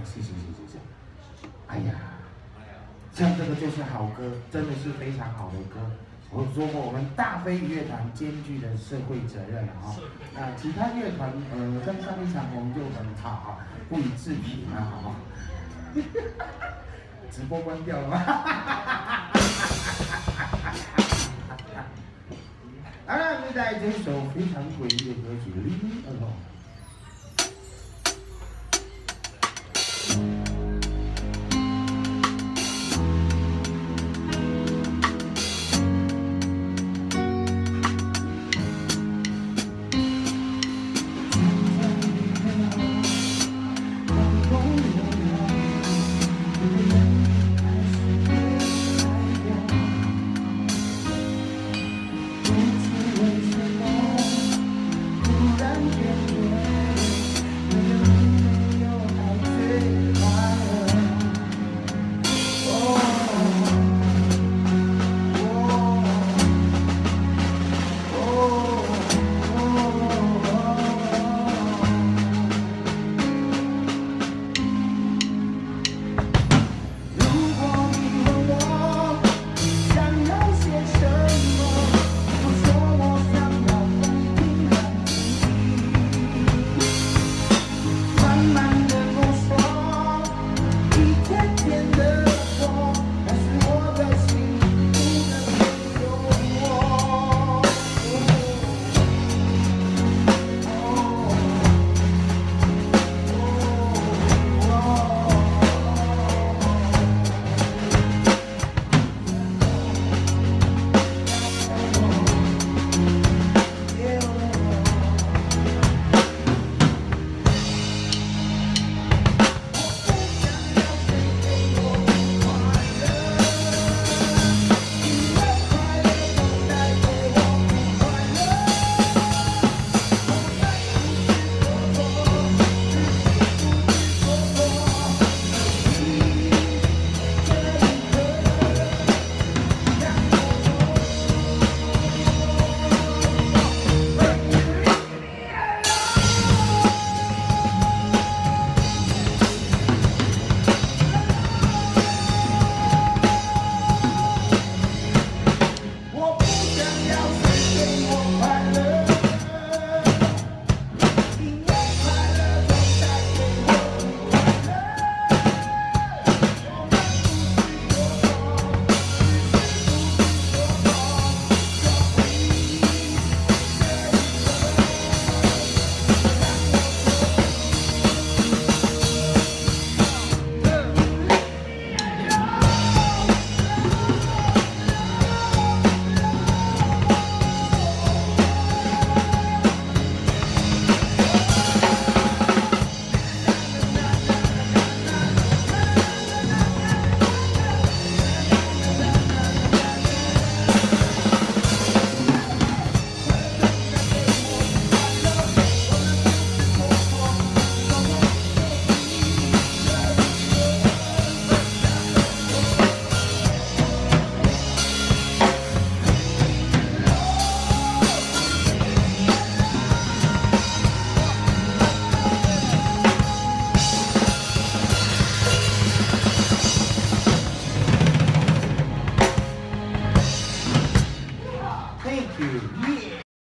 谢谢。哎呀，像这个就是好歌，真的是非常好的歌。我说过，我们大飞乐团兼具的社会责任啊。那其他乐团，像上一场我们就很好啊，不予置评啊，好不好？直播关掉了吗？好了，就在这首非常诡异的歌曲《Leave Me Alone》。